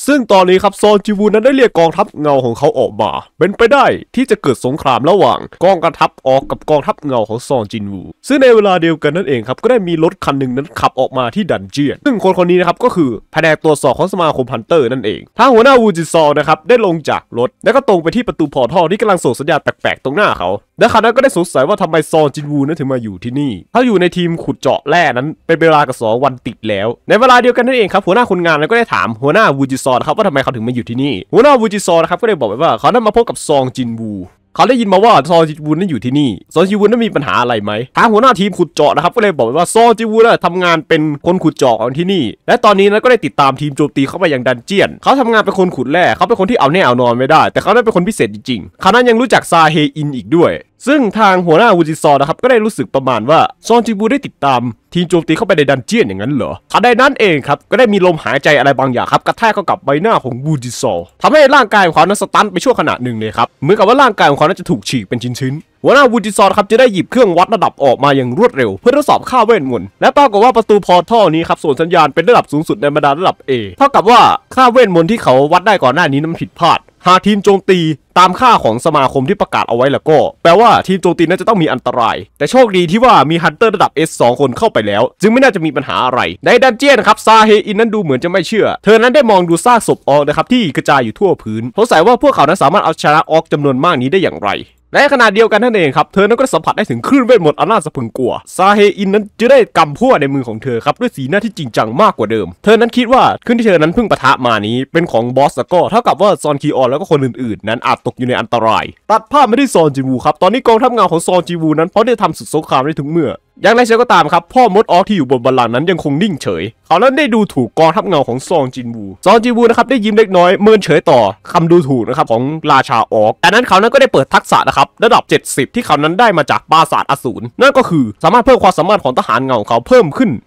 ซึ่งตอนนี้ครับซอนจิวูนั้นได้เรียกกองทัพเงาของเขาออกมาเป็นไปได้ที่จะเกิดสงครามระหว่างกองทัพออกกับกองทัพเงาของซอนจินวูซึ่งในเวลาเดียวกันนั่นเองครับก็ได้มีรถคันหนึ่งนั้นขับออกมาที่ดันเจียนซึ่งคนนี้นะครับก็คือแผนกตรวจสอบของสมาคมฮันเตอร์นั่นเองทางหัวหน้าวูจิซอนะครับได้ลงจากรถแล้วก็ตรงไปที่ประตูพอร์ทัลที่กำลังส่งสัญญาณแปลกๆตรงหน้าเขาและเขานั้นก็ได้สงสัยว่าทำไมซอนจินวูนั้นถึงมาอยู่ที่นี่เขาอยู่ในทีมขุดเจาะแร่นั้นเป็นเวลากับ2 วันติดแล้วในเวลาเดียวกันนั่นเองครับหัวหน้าคนงานนั้นก็ได้ถามหัวหน้าวูจิซอนะครับว่าทำไมเขาถึงมาอยู่ที่นี่หัวหน้าวูจิซอนะครับก็ได้บอกว่าเขานั้นมาพบกับซองจินวูเขาได้ยินมาว่าซองจินวูนั้นอยู่ที่นี่ซองจินวูนั้นมีปัญหาอะไรไหมทางหัวหน้าทีมขุดเจาะนะครับก็เลยบอกว่าซองจินวูนั้นทำงานเป็นคนขุดเจาะของที่นี่และตอนนี้นั้นก็ได้ติดตามทีมโจมตีเข้าไปยังดันเจียนเขาทำงานเป็นคนขุดแร่เขาเป็นคนที่เอาแน่เอานอนไม่ได้แต่เขานั้นเป็นคนพิเศษจริงๆเขานั้นยังรู้จักซาเฮอินอีกด้วยซึ่งทางหัวหน้าวูจิซอนะครับก็ได้รู้สึกประมาณว่าซองจินวูได้ติดตามทีมโจมตีเข้าไปในดันเจียนอย่างนั้นเหรอทันใดนั้นเองครับก็ได้มีลมหายใจอะไรบางอย่างครับกระแทกเข้ากับใบหน้าของวูจิซอทำให้ร่างกายของเขานั้นสตันไปชั่วขณะหนึ่งเลยครับเหมือนกับว่าร่างกายของเขานั้นจะถูกฉีกเป็นชิ้นๆหัวหน้าวูจิซอครับจะได้หยิบเครื่องวัดระดับออกมาอย่างรวดเร็วเพื่อทดสอบค่าเวทมนต์และปรากฏว่าประตูพอร์ทัลนี้ครับส่งสัญญาณเป็นระดับสูงสุดในบรรดาระดับ A เท่ากับว่าค่าเวทมนต์ที่เขาวัดได้ก่อนหน้านี้นั้นผิดพลาดหากทีมโจมตีตามค่าของสมาคมที่ประกาศเอาไว้แล้วก็แปลว่าทีมโจมตีนั้นจะต้องมีอันตรายแต่โชคดีที่ว่ามีฮันเตอร์ระดับ S 2 คนเข้าไปแล้วจึงไม่น่าจะมีปัญหาอะไรในดันเจียนครับซาเฮอินนั้นดูเหมือนจะไม่เชื่อเธอนั้นได้มองดูซากศพออกนะครับที่กระจายอยู่ทั่วพื้นสงสัยว่าพวกเขานั้นสามารถเอาชนะออกจำนวนมากนี้ได้อย่างไรในขณะเดียวกันนั่นเองครับเธอนั้นก็สัมผัสได้ถึงคลื่นเวทมนต์อันน่าสะพรึงกลัวซาเฮอินนั้นจะได้กำพั่วในมือของเธอครับด้วยสีหน้าที่จริงจังมากกว่าเดิมเธอนั้นคิดว่าขึ้นที่เธอนั้นเพิ่งปะทะมานี้เป็นของบอสแล้วก็เท่ากับว่าซอนคีออนแล้วก็คนอื่นๆนั้นอาจตกอยู่ในอันตรายตัดภาพมาที่ซอนจิวูครับตอนนี้กองทัพเงาของซอนจิวูนั้นเขาได้ทำศึกสงครามได้ทุกเมื่ออย่างไรเช่นก็ตามครับพ่อมดออกที่อยู่บนบัลลังก์นั้นยังคงนิ่งเฉยเขานั้นได้ดูถูกกองทัพเงาของซองจินวูนะครับได้ยิ้มเล็กน้อยเมินเฉยต่อคำดูถูกนะครับของราชาออกแต่นั้นเขานั้นก็ได้เปิดทักษะนะครับระดับ70ที่เขานั้นได้มาจากปราสาทอสูรนั่นก็คือสามารถเพิ่มความสามารถของทหารเงาเขาเพิ่มขึ้น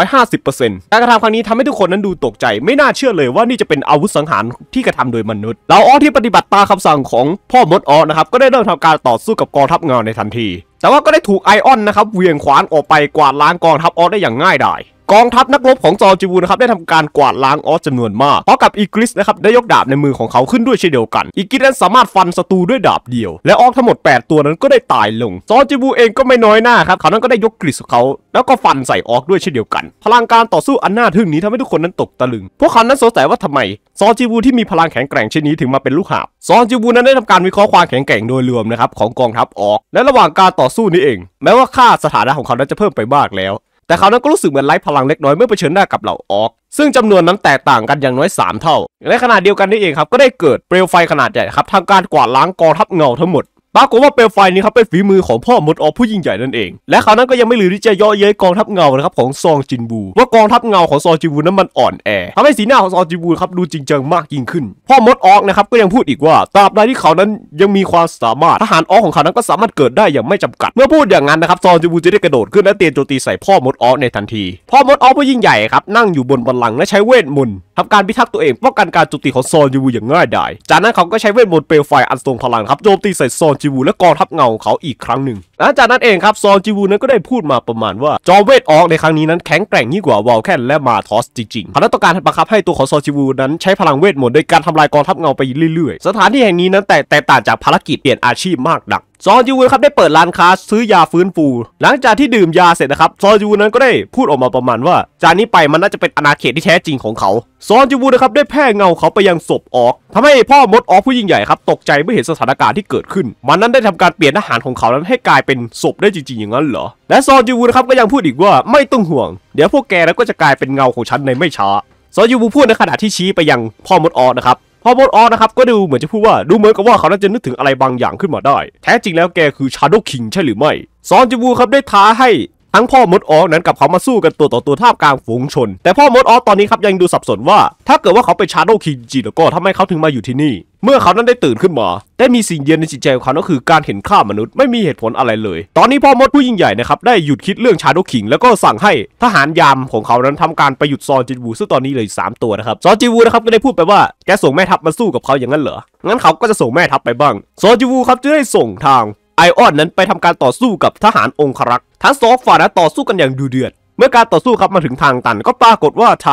150% การกระทำครั้งนี้ทำให้ทุกคนนั้นดูตกใจไม่น่าเชื่อเลยว่านี่จะเป็นอาวุธสังหารที่กระทำโดยมนุษย์เหล่าออที่ปฏิบัติตามคำสั่งของพ่อมดอนะครับก็ได้เริ่มทำการต่อสู้กับกองทัพเงาในทันทีแต่ว่าก็ได้ถูกไอออนนะครับเหวี่ยงขวานออกไปกวาดล้างกองทัพอได้อย่างง่ายดายกองทัพนักรบของซอจิวูนะครับได้ทำการกวาดล้างจำนวนมากพร้อมกับอีกริสนะครับได้ยกดาบในมือของเขาขึ้นด้วยเช่นเดียวกันอีกริสนั้นสามารถฟันศัตรูด้วยดาบเดียวและทั้งหมด8ตัวนั้นก็ได้ตายลงซอจิวูเองก็ไม่น้อยหน้าครับเขานั้นก็ได้ยกกริสของเขาแล้วก็ฟันใส่ด้วยเช่นเดียวกันพลังการต่อสู้อันน่าทึ่งนี้ทำให้ทุกคนนั้นตกตะลึงพวกเขานั้นสงสัยว่าทำไมซอจิวูที่มีพลังแข็งแกร่งเช่นนี้ถึงมาเป็นลูกหาบซอจิวูนั้นได้ทำการวิเคราะห์ความแข็งแกร่งโดยรวมนะครับของกองทัพและระหว่างการต่อสู้นี้เองแม้ว่าค่าสถานะของเขานั้นจะเพิ่มไปมากแล้วแต่เขานั้นก็รู้สึกเหมือนไร้พลังเล็กน้อยเมื่อเผชิญหน้ากับเหล่าซึ่งจำนวนนั้นแตกต่างกันอย่างน้อย3เท่าในขณะเดียวกันนี่เองครับก็ได้เกิดเปลวไฟขนาดใหญ่ครับทำการกวาดล้างกองทัพเงาทั้งหมดปรากฏว่าเปลวไฟนี้ครับเป็นฝีมือของพ่อมดอผู้ยิ่งใหญ่นั่นเองและเขานั้นก็ยังไม่ลืมที่จะเยาะเย้ยกองทัพเงานะครับของซองจินวูว่ากองทัพเงาของซองจินวูนั้นมันอ่อนแอทำให้สีหน้าของซองจินวูครับดูจริงจังมากยิ่งขึ้นพ่อมดนะครับก็ยังพูดอีกว่าตราบใดที่เขานั้นยังมีความสามารถทหารของเขานั้นก็สามารถเกิดได้อย่างไม่จำกัดเมื่อพูดอย่างนั้นนะครับซองจินวูจะได้กระโดดขึ้นและเตรียมโจมตีใส่พ่อมดในทันทีพ่อมดผู้ยิ่งใหญ่ครับนั่งอยู่บนบัลลังก์และใช้เวทมนต์ทำการพิทักษ์ตัวเองป้องกันการโจมตีของซองจินวูอย่างง่ายดายจากนั้นเขาก็ใช้เวทมนต์เปลวไฟอันทรงพลังครับโจมตีใส่ซองจินวูและกองทัพเงาเขาอีกครั้งหนึ่งหลังจากนั้นเองครับซองจิวูนั้นก็ได้พูดมาประมาณว่าจอมเวทในครั้งนี้นั้นแข็งแกร่งยิ่งกว่าวาลแคนและมาทอสจริงๆเขาต้องการบังคับให้ตัวของซองจิวูนั้นใช้พลังเวทมนต์โดยการทำลายกองทัพเงาไปเรื่อยๆสถานที่แห่งนี้นั้นแตกต่างจากภารกิจเปลี่ยนอาชีพมากนักซองจิวูครับได้เปิดร้านค้าซื้อยาฟื้นฟูหลังจากที่ดื่มยาเสร็จนะครับซองจิวูนั้นก็ได้พูดออกมาประมาณว่าจากนี้ไปมันน่าจะเป็นอาณาเขตที่แท้จริงของเขาซองจิวูนะครับได้แพร่เงาเขาไปยังศพทำให้พ่อมดผู้ยิ่งใหญ่ครับตกใจเมื่อเห็นสถานการณ์ที่เกิดขึ้นมันนั้นได้ทำการเปลี่ยนทหารของเขานั้นให้กลายเป็นศพได้จริงๆอย่างนั้นเหรอและซองจิวูนะครับก็ยังพูดอีกว่าไม่ต้องห่วงเดี๋ยวพวกแกนั้นก็จะกลายเป็นเงาของฉันในไม่ช้าซองจิวูพูดในขณะที่ชี้ไปยังพ่อมดนะครับพ่อมดนะครับก็ดูเหมือนจะพูดว่าดูเหมือนกับว่าเขาน่าจะนึกถึงอะไรบางอย่างขึ้นมาได้แท้จริงแล้วแกคือชาโดว์คิงใช่หรือไม่ซอนจิวูครับได้ท้าให้ทั้งพ่อมดนั้นกับเขามาสู้กันตัวต่อตัวท่ามกลางฝูงชนแต่พ่อมดตอนนี้ครับยังดูสับสนว่าถ้าเกิดว่าเขาเป็นชาโดว์คิงจริงแล้วก็ทำไมเขาถึงมาอยู่ที่นี่เมื่อเขานั้นได้ตื่นขึ้นมาได้มีสิ่งเดียวในจิตใจของเขาก็คือการเห็นฆ่ามนุษย์ไม่มีเหตุผลอะไรเลยตอนนี้พ่อมดผู้ยิ่งใหญ่นะครับได้หยุดคิดเรื่องชาโดว์คิงแล้วก็สั่งให้ทหารยามของเขานั้นทำการไปหยุดซอนจินวูซึ่งตอนนี้เลย3ตัวนะครับซอนจินวูนะครับก็ได้พูดไปว่าแกส่งแม่ทัพมาสู้กับเขาอย่างนั้นเหรองั้นเขาก็จะส่งแม่ทัพไปบ้างซอนจินวูครับจะได้ส่งทางไอออนนั้นไปทำการต่อสู้กับทหารองครักษ์ทั้ง2ฝ่ายนั้นต่อสู้กันอย่างดุเดือดเมื่อการต่อสู้ครับมาถึงทางตันก็ปรากฏว่าทาง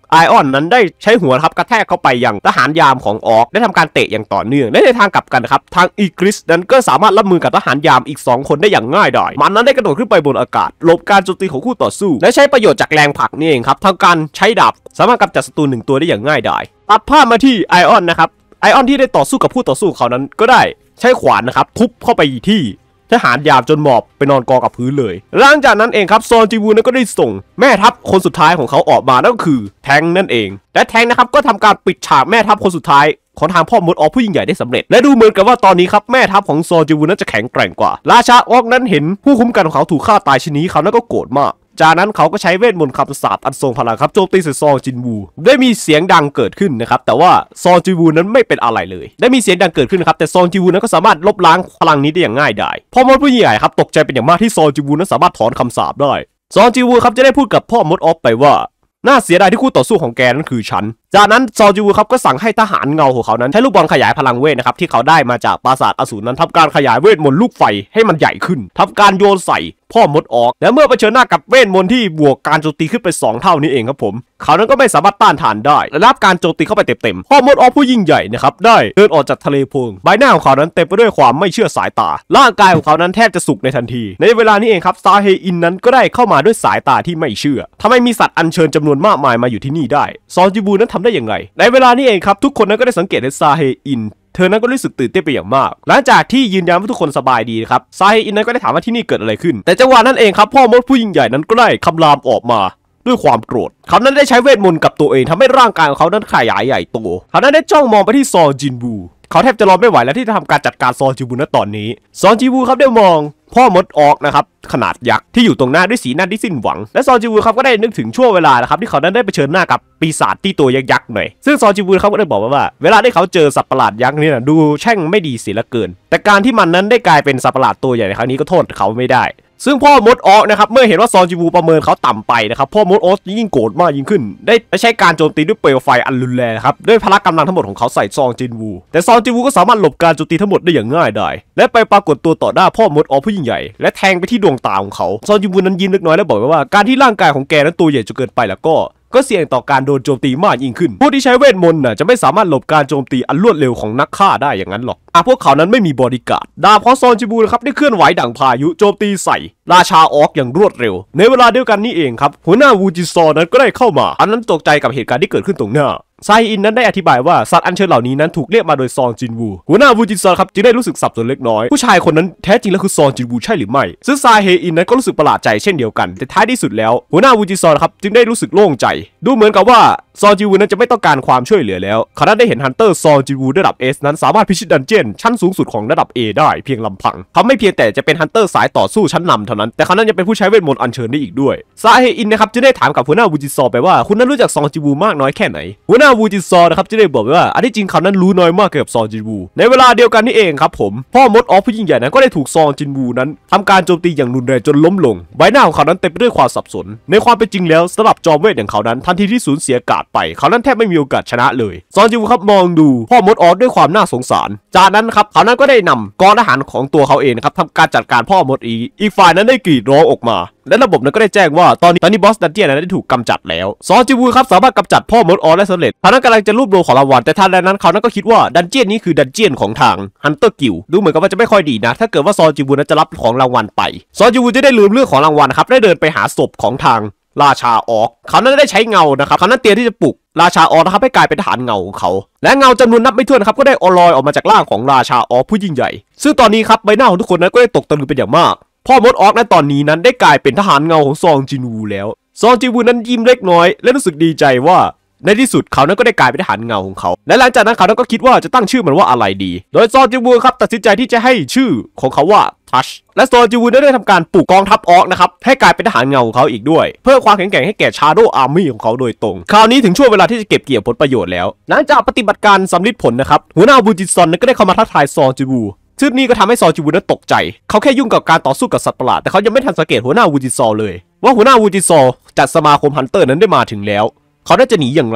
ไอออนนั้นได้ใช้หัวครับกระแทกเข้าไปยังทหารยามของออกได้ทำการเตะอย่างต่อเนื่องและในทางกลับกันครับทางอีกริสนั้นก็สามารถรับมือกับทหารยามอีก2คนได้อย่างง่ายดายมันนั้นได้กระโดดขึ้นไปบนอากาศหลบการโจมตีของคู่ต่อสู้และใช้ประโยชน์จากแรงผลักนี่เองครับทางการใช้ดาบสามารถกำจัดศัตรู1ตัวได้อย่างง่ายดายตัดภาพมาที่ไอออนนะครับไอออนที่ได้ต่อสู้กับผู้ต่อสู้เขานั้นก็ได้ใช้ขวานนะครับทุบเข้าไปที่ทหารยามจนหมอบไปนอนกองกับพื้นเลยหลังจากนั้นเองครับซอนจีวูนั้นก็ได้ส่งแม่ทัพคนสุดท้ายของเขาออกมานั่นก็คือแทงนั่นเองและแทงนะครับก็ทำการปิดฉากแม่ทัพคนสุดท้ายของทางพ่อมดออกผู้ยิ่งใหญ่ได้สำเร็จและดูเหมือนกับว่าตอนนี้ครับแม่ทัพของซอนจีวูนั้นจะแข็งแกร่งกว่าราชาออกนั้นเห็นผู้คุ้มกันของเขาถูกฆ่าตายชนี้เขานั้นก็โกรธมากจากนั้นเขาก็ใช้เวทมนต์คำสาปอันทรงพลังครับโจมตีใส่ซองจินวูได้มีเสียงดังเกิดขึ้นนะครับแต่ว่าซองจินวูนั้นไม่เป็นอะไรเลยได้มีเสียงดังเกิดขึ้นครับแต่ซองจินวูนั้นก็สามารถลบล้างพลังนี้ได้อย่างง่ายดายพ่อมดผู้ใหญ่ครับตกใจเป็นอย่างมากที่ซองจินวูนั้นสามารถถอนคำสาปได้ซองจินวูครับจะได้พูดกับพ่อมดออฟไปว่าน่าเสียดายที่คู่ต่อสู้ของแกนั้นคือฉันจากนั้นซองจิวูครับก็สั่งให้ทหารเงาของเขานั้นใช้ลูกบอลขยายพลังเวทนะครับที่เขาได้มาจากปราสาทอสูรนั้นทำการขยายเวทมนต์ลูกไฟให้มันใหญ่ขึ้นทำการโยนใส่พ่อมดออกและเมื่อเผชิญหน้ากับเวทมนต์ที่บวกการโจมตีขึ้นไป2เท่านี้เองครับผมเขานั้นก็ไม่สามารถต้านทานได้และรับการโจมตีเข้าไปเต็มๆพ่อมดออกผู้ยิ่งใหญ่นะครับได้เดินออกจากทะเลโพงใบหน้าของเขานั้นเต็มไปด้วยความไม่เชื่อสายตาร่างกายของเขานั้นแทบจะสุกในทันทีในเวลานี้เองครับซาเฮอินนั้นก็ได้เข้ามาด้วยสายตาที่ไม่เชื่อทำไมมีสัตว์อัญเชิญจำนวนมากมายมาอยู่ที่นี่ได้ซอนจิบูนั้นทำได้อย่างไรในเวลานี้เองครับทุกคนนั้นก็ได้สังเกตเห็นซาเฮอินเธอนั้นก็รู้สึกตื่นเต้นไปอย่างมากหลังจากที่ยืนยันว่าทุกคนสบายดีครับซาเฮอินนั้นก็ได้ถามว่าที่นี่เกิดอะไรขึ้นแต่จังหวะนั้นเองครับพ่อมดผู้ยิ่งใหญ่นั้นก็ได้คำรามออกมาด้วยความโกรธเขานั้นได้ใช้เวทมนต์กับตัวเองทำให้ร่างกายของเขานั้นขยายใหญ่โตเขานั้นได้จ้องมองไปที่ซองจินบูเขาแทบจะรอไม่ไหวแล้วที่จะทำการจัดการซองจินบูณตอนนี้ซองจินบูครับได้มองพ่อมดออกนะครับขนาดยักษ์ที่อยู่ตรงหน้าด้วยสีหน้าที่สิ้นหวังและซองจิวูครับก็ได้นึกถึงช่วงเวลานะครับที่เขานั้นได้เผชิญหน้ากับปีศาจที่ตัวยักษ์หน่อยซึ่งซองจิวูเขาก็ได้บอกว่าเวลาที่เขาเจอสัตว์ประหลาดยักษ์นี่นะดูแช่งไม่ดีเสียเหลือเกินแต่การที่มันนั้นได้กลายเป็นสัตว์ประหลาดตัวใหญ่ในครั้งนี้ก็โทษเขาไม่ได้ซึ่งพ่อมดออกนะครับเมื่อเห็นว่าซองจิวูประเมินเขาต่ำไปนะครับพ่อมดออกยิ่งโกรธมากยิ่งขึ้นได้ใช้การโจมตีด้วยเปลวไฟอันรุนแรงครับด้วยพละกำลังทั้งหมดของเขาใส่ซองจินวูแต่ซองจินวูก็สามารถหลบการโจมตีทั้งหมดได้อย่างง่ายได้และไปปรากฏตัวต่อหน้าพ่อมดออกผู้ยิ่งใหญ่และแทงไปที่ดวงตาของเขาซองจินวูนั้นยิ้มเล็กน้อยแล้วบอกว่าการที่ร่างกายของแกนั้นตัวใหญ่จนเกินไปแล้วก็เสี่ยงต่อการโดนโจมตีมากยิ่งขึ้นผู้ที่ใช้เวทมนต์จะไม่สามารถหลบการโจมตีอันรวดเร็วของนักฆ่าได้อย่างนั้นหรอกพวกเขานั้นไม่มีบอดี้การ์ดดาบของซอนจิบูนะครับได้เคลื่อนไหวดั่งพายุโจมตีใส่ราชาออกอย่างรวดเร็วในเวลาเดียวกันนี้เองครับหัวหน้าวูจิซอนั้นก็ได้เข้ามาอันนั้นตกใจกับเหตุการณ์ที่เกิดขึ้นตรงหน้าไซอินนั้นได้อธิบายว่าสัตว์อัญเชิญเหล่านี้นั้นถูกเรียกมาโดยซองจินวูหัวหน้าวูจิซอครับจึงได้รู้สึกสับสนเล็กน้อยผู้ชายคนนั้นแท้จริงแล้วคือซองจินวูใช่หรือไม่ซึ่งไซเฮอินนั้นก็รู้สึกประหลาดใจเช่นเดียวกันแต่ท้ายที่สุดแล้วหัวหน้าวูจิซอครับจึงได้รู้สึกโล่งใจดูเหมือนกับว่าซองจินวูนั้นจะไม่ต้องการความช่วยเหลือแล้วเขาได้เห็นฮันเตอร์ซองจินวูระดับ S นั้นสามารถพิชิตดันเจี้ยนชั้นสูงสุดของระดับ A ได้เพียงลำพังเขาไม่เพียงแต่จะเป็นฮันเตอร์สายต่อสู้ชั้นนำเท่านั้นแต่เขานั้นยังเป็นผู้ใช้เวทมนต์อัญเชิญได้อีกด้วยไซเฮอินนะครับจึงได้ถามกับหัวหน้าวูจิซอไปว่าคุณนั้นรู้จักซองจินวูมากน้อยแค่ไหนหัวหน้าวูจิซอนะครับจึงได้บอกว่าอันที่จริงเขานั้นรู้น้อยมากเกี่ยวกับซองจินวูในเวลาเดียวกันนี่เองครับผมพ่อมดออฟผู้ยิ่งใหญ่นั้นก็ได้ถูกซองจินวูนั้นทำการโจมตีอย่างรุนแรงจนล้มลงใบหน้าของเขานั้นเต็มไปด้วยความสับสนในความเป็นจริงแล้วสำหรับจอมเวทอย่างเขานั้นทันทีที่สูญเสียการ์ดไปเขานั้นแทบไม่มีโอกาสชนะเลยซองจินวูครับมองดูพ่อมดออฟด้วยความน่าสงสารจากนั้นครับเขานั้นก็ได้นำกองทหารของตัวเขาเองนะครับทำการจัดการพ่อมดอีกฝ่ายนั้นได้กรีดร้องออกมาและระบบนั้นก็ได้แจ้งว่าตอนนี้บอสดันเจี้ยนนั้นได้ถูกกำจัดแล้วซองจินวูครับสามารถกำจัดพ่อมดออฟได้สำเร็จเขานั้นกำลังจะรวบรวมของรางวัลแต่ทันใดนั้นเขานั้นก็คิดว่าดันเจี้ยนนี้คือดันเจี้ยนของทางฮันเตอร์กิลดูเหมือนกับว่าจะไม่ค่อยดีนะถ้าเกิดว่าซองจินวูนั้นจะรับของรางวัลไปซองจินวูจะได้ลืมเรื่องของรางวัลครับได้เดินไปหาศพของทางราชาออกเขานั้นได้ใช้เงานะครับเขานั้นเตรียมที่จะปลุกราชาออกนะครับให้กลายเป็นทหารเงาของเขาและเงาจำนวนนับไม่ถ้วนครับก็ได้ลอยออกมาจากร่างของราชาออกผู้ยิ่งใหญ่ซึ่งตอนนี้ครับใบหน้าของทุกคนนั้นก็ได้ตกตะลึงเป็นอย่างมากพ่อมดออกในตอนนี้นั้นได้กลายเป็นทหารเงาของซองจินวูแล้วซองจินวูนั้นยิ้มเล็กน้อยและรู้สึกดีใจว่าในที่สุดเขานั้นก็ได้กลายเป็นทหารเงาของเขาและหลังจากนั้นเขานั้นก็คิดว่าจะตั้งชื่อมันว่าอะไรดีโดยซองจินวูครับตัดสินใจที่จะให้ชื่อของเขาว่าทัชและซองจินวูได้ทำการปลุกกองทัพออกนะครับให้กลายเป็นทหารเงาของเขาอีกด้วยเพื่อความแข็งแกร่งให้แก่ชาโดว์อาร์มี่ของเขาโดยตรงคราวนี้ถึงช่วงเวลาที่จะเก็บเกี่ยวผลประโยชน์แล้วหลังจากปฏิบัติการสำลิดผลนะครับหัวหน้าวูจิซอนก็ได้เข้ามาท้าทายซองจินวูซึ่งนี่ก็ทำให้ซองจินวูนั้นตกใจเขาแค่ยุ่งกับการต่อสู้กับสัตว์ประหลาดแต่เขายังไม่ทันสังเกตหัวหน้าวูจิซอเลยว่าหัวหน้าวูจิซอจัดสมาคมฮันเตอร์นั้นได้มาถึงแล้วเขาน่าจะหนีอย่างไร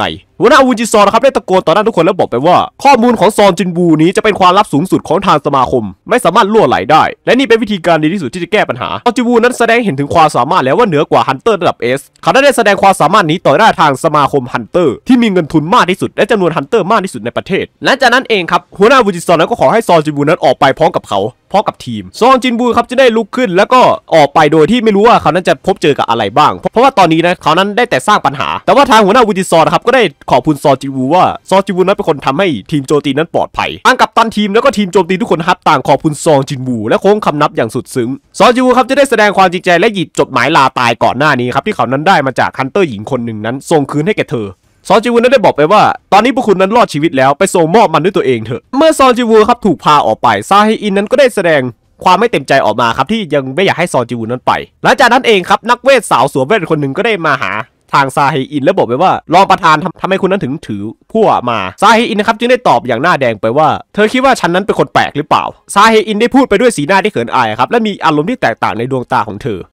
หัวหน้าวูจิซอนะครับได้ตะโกนต่อหน้าทุกคนแล้วบอกไปว่าข้อมูลของซอนจินวูนี้จะเป็นความลับสูงสุดของทางสมาคมไม่สามารถล่วไหลได้และนี่เป็นวิธีการดีที่สุดที่จะแก้ปัญหาซอนจินวูนั้นแสดงเห็นถึงความสามารถแล้วว่าเหนือกว่าฮันเตอร์ระดับ S เขาได้แสดงความสามารถนี้ต่อหน้าทางสมาคมฮันเตอร์ที่มีเงินทุนมากที่สุดและจำนวนฮันเตอร์มากที่สุดในประเทศและจากนั้นเองครับหัวหน้าวูจิซอนั้นก็ขอให้ซอนจินวูนั้นออกไปพร้อมกับเขาพร้อมกับทีมซอนจินวูครับจะได้ลุกขึ้นแล้วก็ออกไปโดยที่ไม่รู้ว่าเขานั้นจะพบเจอกับอะไรบ้างเพราะว่าตอนนี้นะเขานั้นได้แต่สร้างปัญหาแต่ว่าทางหัวหน้าวูจิซอนะครับก็ได้ขอบคุณซอนจินวูว่าซอนจินวูนั้นเป็นคนทำให้ทีมโจมตีนั้นปลอดภัยทางกัปตันทีมแล้วก็ทีมโจมตีทุกคนครับต่างขอบคุณซอนจินวูและโค้งคำนับอย่างสุดซึ้งซอนจินวูครับจะได้แสดงความจริงใจและหยิบจดหมายลาตายก่อนหน้านี้ครับที่เขานั้นได้มาจากฮันเตอร์หญิงคนหนึ่งนั้นส่งคืนให้แก่เธอซอนจิวูนั้นได้บอกไปว่าตอนนี้พวกคุณนั้นรอดชีวิตแล้วไปส่งมอบมันด้วยตัวเองเถอะเมื่อซอนจิวูครับถูกพาออกไปซาเฮอินนั้นก็ได้แสดงความไม่เต็มใจออกมาครับที่ยังไม่อยากให้ซอนจิวูนั้นไปหลังจากนั้นเองครับนักเวทสาวสวมเวทคนหนึ่งก็ได้มาหาทางซาเฮอินแล้วบอกไปว่ารองประธานทำให้คุณนั้นถึงถือพั่วมาซาเฮอินนะครับจึงได้ตอบอย่างหน้าแดงไปว่าเธอคิดว่าฉันนั้นเป็นคนแปลกหรือเปล่าซาเฮอินได้พูดไปด้วยสีหน้าที่เขินอายครับและมีอารมณ์ที่แตกต่างในดวงตาของเธอ